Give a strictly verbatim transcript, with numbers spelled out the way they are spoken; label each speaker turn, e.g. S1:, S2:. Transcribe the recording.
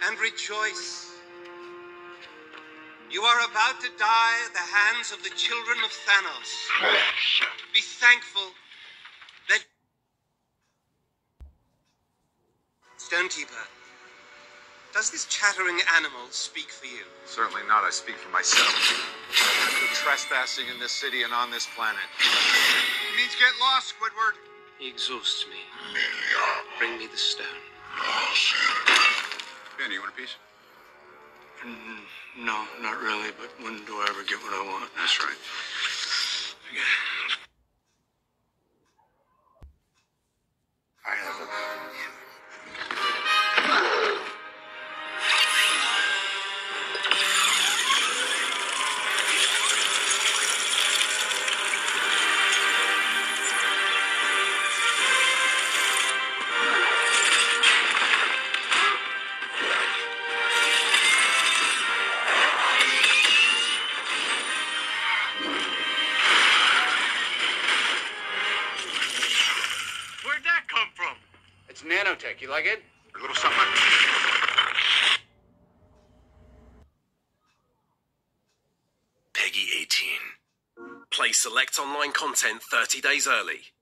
S1: and rejoice. You are about to die at the hands of the children of Thanos. Be thankful that... Stonekeeper, does this chattering animal speak for you?
S2: Certainly not. I speak for myself. I'm trespassing in this city and on this planet.
S3: You need to get lost, Squidward.
S1: He exhausts me. Bring me the stone.
S2: Ben, you want a piece?
S4: Mm, no, not really, but when do I ever get what I want?
S2: That's right.
S4: I have a... Where'd that come from?
S3: It's nanotech. You like it?
S2: A little something.
S5: Peggy eighteen. Play select online content thirty days early.